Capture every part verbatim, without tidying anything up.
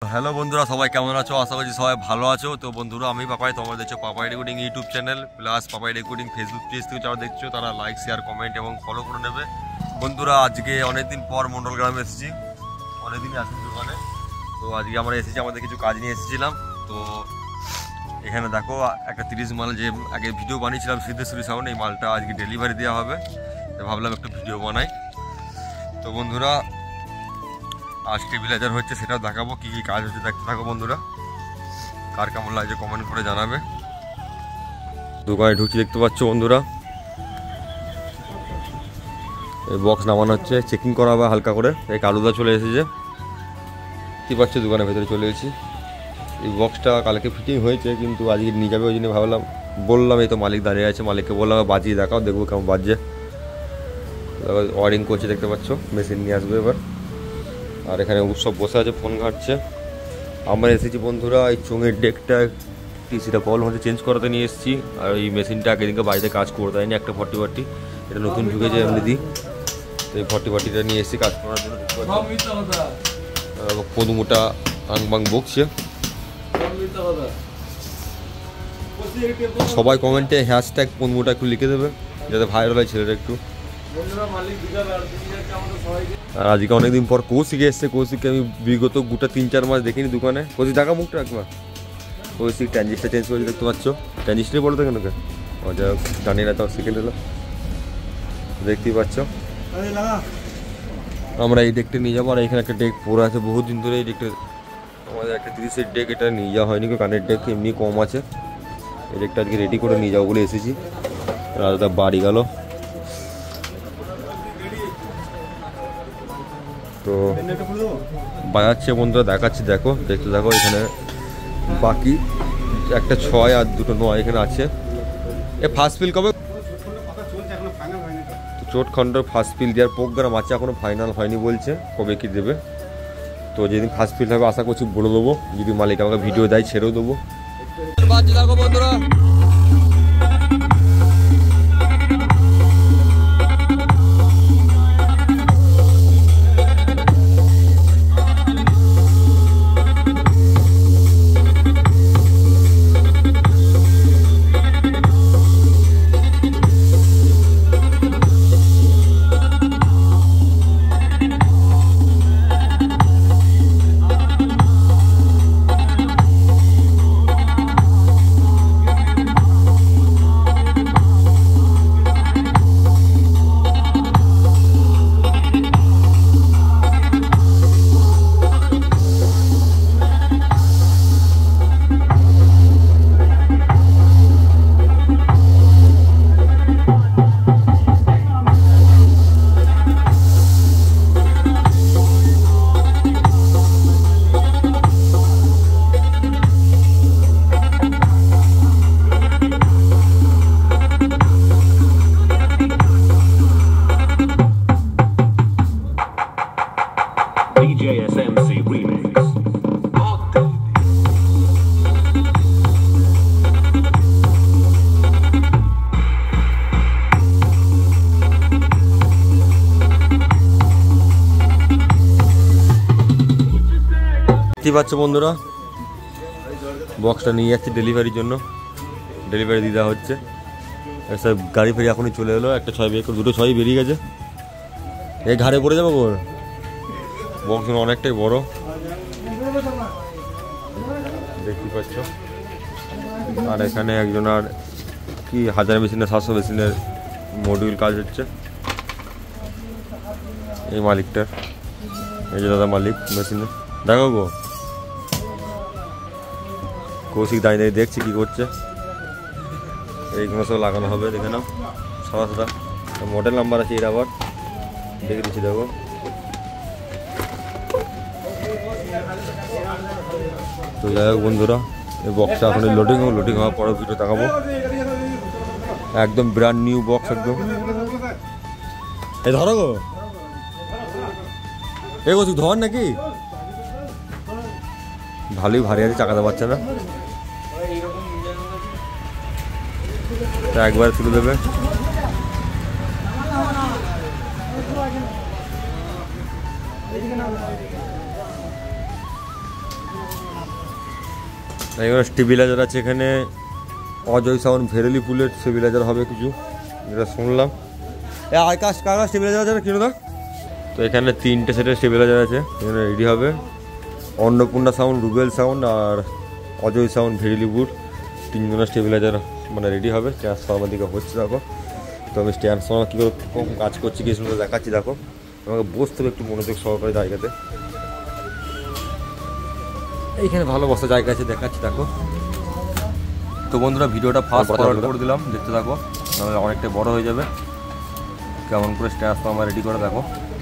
Hello বন্ধুরা, সবাই কেমন আছো? আশা করছি সবাই ভালো আছো। তো বন্ধুরা, আমি পাপাই, তোমরা দেখছো Papai recording YouTube channel plus Papai recording Facebook page থেকে যারা দেখছো তারা লাইক শেয়ার কমেন্ট এবং ফলো করে নেবে। বন্ধুরা, আজকে অনেকদিন পর মন্ডল গ্রামে এসেছি, অনেকদিনই আসেন দোকানে। তো আজকে আমরা এসেছি, আমাদের কিছু কাজ নিয়ে এসেছিলাম। তো এখানে দেখো একটা তিরিশ মাল যে আগে ভিডিও বানিয়েছিলাম সিদ্ধেশ্বরী সাউন্ড, এই মালটা আজকে ডেলিভারি দেওয়া হবে। তো ভাবলাম একটু ভিডিও বানাই। তো বন্ধুরা, আজকে ভিলেজার হচ্ছে সেটাও দেখাবো, কী কী কাজ হচ্ছে দেখতে থাকো বন্ধুরা। কার কেমন লাগছে কমেন্ট করে জানাবে। দোকানে ঢুকছি, দেখতে পাচ্ছ বন্ধুরা, এই বক্স নামানো হচ্ছে, চেকিং করা হবে হালকা করে। এই কালুদা চলে এসেছে, কি পাচ্ছ দোকানের ভেতরে চলে এসেছি। এই বক্সটা কালকে ফিটিং হয়েছে, কিন্তু আজকে নিয়ে যাবে ওই জন্য ভাবলাম, বললাম এই তো মালিক দাঁড়িয়ে আছে, মালিককে বললাম বাজিয়ে দেখাও, দেখবো কেমন বাজছে। ওয়ারিং করছে দেখতে পাচ্ছ, মেশিন নিয়ে আসবে এবার। আর এখানে উৎসব বসে আছে, ফোন ঘাটছে। আমরা এসেছি বন্ধুরা, এই চোঙের ডেকটা টিসিটা কল হচ্ছে চেঞ্জ করাতে নিয়ে এসেছি। আর এই মেশিনটা আগের দিনকে বাড়িতে কাজ করে দেয়নি, একটা ফর্টি ফর্টি, এটা নতুন ঢুকেছে এমনি দিই। তো এই ফর্টি ফর্টিটা নিয়ে এসেছি কাজ করার জন্য। পদুমোটা আংবাং বকছে। সবাই কমেন্টে হ্যাশট্যাগ পদুমোটা একটু লিখে দেবে, যাতে ভাইরাল হয় ছেলেটা একটু। আর আজকে অনেকদিন পর কৌশিক এসছে। কৌশিককে আমি বিগত গোটা তিন চার মাস দেখিনি দোকানে। কৌশিক টাকা মুখটা রাখবা। কৌশিক ট্যাঞ্জিসটা চেঞ্জ করেছে দেখতে পাচ্ছ, ট্যাঞ্জিসটাই বলো তো কেন কে যা জানি না, তাও সেকেন্ড এলো দেখতেই পাচ্ছ। আমরা এই ডেকটা নিয়ে যাবো। আর এখানে একটা ডেক পড়ে আছে বহু দিন ধরে, এই ডেকটা আমাদের একটা তিরিশের ডেক, এটা নিয়ে যাওয়া হয়নি, কানের ডেক এমনি কম আছে। এই ডেকটা আজকে রেডি করে নিয়ে যাবো বলে এসেছি। রাজা বাড়ি গেল। তো বাজাচ্ছে বন্ধুরা, দেখাচ্ছি দেখো, দেখতে দেখো। এখানে বাকি একটা ছয় আর দুটো নয় এখানে আছে। এ ফার্স্ট ফিল কবে? চোট খন্ডর ফার্স্ট ফিল দেওয়ার প্রোগ্রাম আছে, এখনো ফাইনাল হয়নি বলছে, কবে কি দেবে। তো যেদিন ফার্স্ট ফিল হবে আশা করছি বলে দেবো, যদি মালিক আমাকে ভিডিও দেয় ছেড়েও দেবো। দেখো বন্ধুরা, দেখতে পাচ্ছ বন্ধুরা, বক্সটা নিয়ে যাচ্ছে ডেলিভারির জন্য, ডেলিভারি দিয়ে দেওয়া হচ্ছে। সব গাড়ি ফেরি এখনই চলে এলো, একটা ছয় বের করে দুটো ছয়ই বেরিয়ে গেছে। এই ঘাড়ে পড়ে যাবো গোর, বক্স অনেকটাই বড় দেখতে পাচ্ছ। আর এখানে একজন আর কি হাজার মেশিনের সাতশো মেশিনের মডিউল কাজ হচ্ছে এই মালিকটার। এই যে দাদা মালিক মেশিনের, দেখো গো কৌশিক দাঁড়িয়ে দাঁড়িয়ে দেখছি কী করছে। এইগুলো সব লাগানো হবে, দেখে নাও সাদা সাদা মডেল নাম্বার আছে, এর আবার দেখে দিচ্ছি দেখো। তো যাই হোক বন্ধুরা, এই বক্সটা এখন লোডিং হোক, লোডিং হওয়ার পরে ভিডিও দেখাবো। একদম ব্র্যান্ড নিউ বক্স একদম। এই ধরো গো, এ কৌশিক ধর নাকি, ভালোই ভারী আছে, চাকাতে পারছে না। একবার তুলে দেবে। এখানে স্টেবিলাইজার আছে, এখানে অজয় সাউন্ড ভেরেলি পুলের স্টেবিলাইজার হবে কিছু, যেটা শুনলাম। এ আকাশ কাকা স্টেবিলাইজার আছে কিনো দা। তো এখানে তিনটে সেটের স্টেবিলাইজার আছে, এখানে রেডি হবে। অন্নপূর্ণা সাউন্ড, রুবেল সাউন্ড আর অজয় সাউন্ড ভেরেলি পুল তিনজনের স্টেবিলাইজার মানে রেডি হবে। ট্রান্সফর্মার দিকে হচ্ছে দেখো। তো আমি ট্রান্সফর্মার কী করে কাজ করছি কি সুন্দর দেখাচ্ছি দেখো। আমাকে বসতে হবে একটু মনোযোগ সহকারে জায়গাতে। এইখানে ভালো বসার জায়গা আছে, দেখাচ্ছি দেখো। তো বন্ধুরা ভিডিওটা ফাস্ট ফরওয়ার্ড করে দিলাম, দেখতে থাকো, নাহলে অনেকটা বড় হয়ে যাবে। কেমন করে ট্রান্সফর্মার রেডি করে দেখো।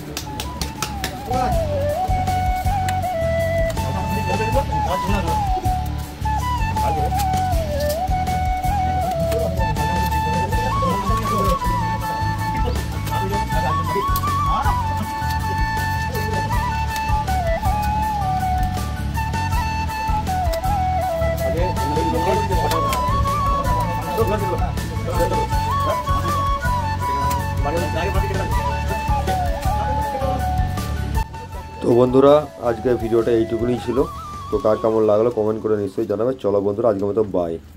তো বন্ধুরা আজকের ভিডিওটা এইটুকুনি ছিল। তো কার কেমন লাগলো কমেন্ট করে নিশ্চয়ই জানাবে। চলো বন্ধুরা আজকের মতো বাই।